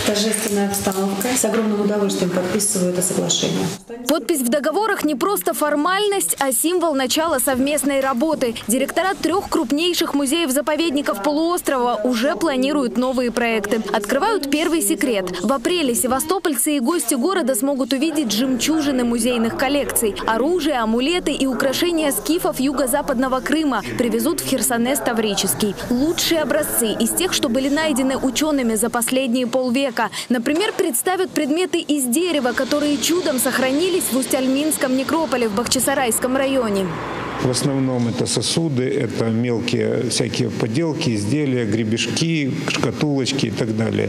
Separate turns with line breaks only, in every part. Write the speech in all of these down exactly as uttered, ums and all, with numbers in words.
Торжественная обстановка. С огромным удовольствием подписываю это соглашение.
Подпись в договорах не просто формальность, а символ начала совместной работы. Директора трех крупнейших музеев-заповедников полуострова уже планируют новые проекты. Открывают первый секрет. В апреле севастопольцы и гости города смогут увидеть жемчужины музейных коллекций. Оружие, амулеты и украшения скифов юго-западного Крыма привезут в Херсонес Таврический. Лучшие образцы из тех, что были найдены учеными за последние полвека. Например, представят предметы из дерева, которые чудом сохранились в Усть-Альминском некрополе в Бахчисарайском районе.
В основном это сосуды, это мелкие всякие поделки, изделия, гребешки, шкатулочки и так далее.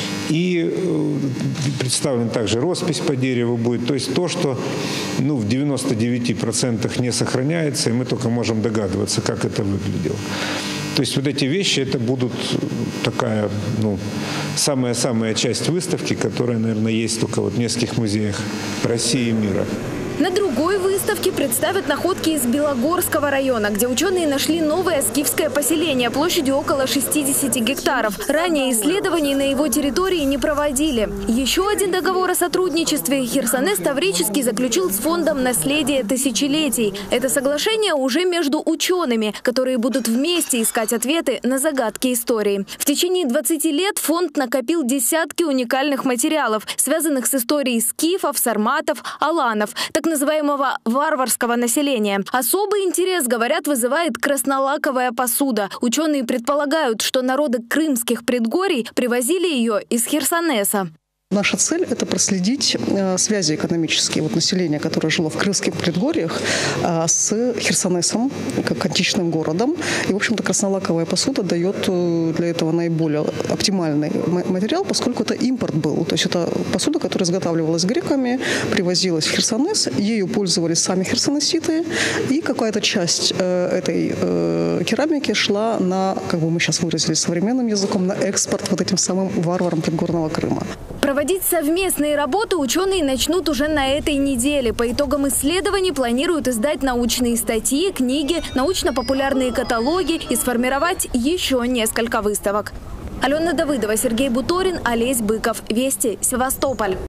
И представлена также роспись по дереву будет. То есть то, что ну, в девяноста девяти процентах не сохраняется, и мы только можем догадываться, как это выглядело. То есть вот эти вещи, это будут такая, ну, самая-самая часть выставки, которая, наверное, есть только вот в нескольких музеях России и мира.
На другой выставке представят находки из Белогорского района, где ученые нашли новое скифское поселение площадью около шестидесяти гектаров. Ранее исследований на его территории не проводили. Еще один договор о сотрудничестве Херсонес Таврический заключил с фондом «Наследие тысячелетий». Это соглашение уже между учеными, которые будут вместе искать ответы на загадки истории. В течение двадцати лет фонд накопил десятки уникальных материалов, связанных с историей скифов, сарматов, аланов, так называемого варварского населения. Особый интерес, говорят, вызывает краснолаковая посуда. Ученые предполагают, что народы крымских предгорий привозили ее из Херсонеса.
Наша цель – это проследить э, связи экономические вот, населения, которое жило в крымских предгорьях, э, с Херсонесом, как античным городом. И, в общем-то, краснолаковая посуда дает э, для этого наиболее оптимальный материал, поскольку это импорт был. То есть это посуда, которая изготавливалась греками, привозилась в Херсонес, ею пользовались сами херсонеситы, и какая-то часть э, этой э, керамики шла на, как бы мы сейчас выразились современным языком, на экспорт вот этим самым варварам предгорного Крыма.
Проводить совместные работы ученые начнут уже на этой неделе. По итогам исследований планируют издать научные статьи, книги, научно-популярные каталоги и сформировать еще несколько выставок. Алена Давыдова, Сергей Буторин, Олесь Быков. Вести, Севастополь.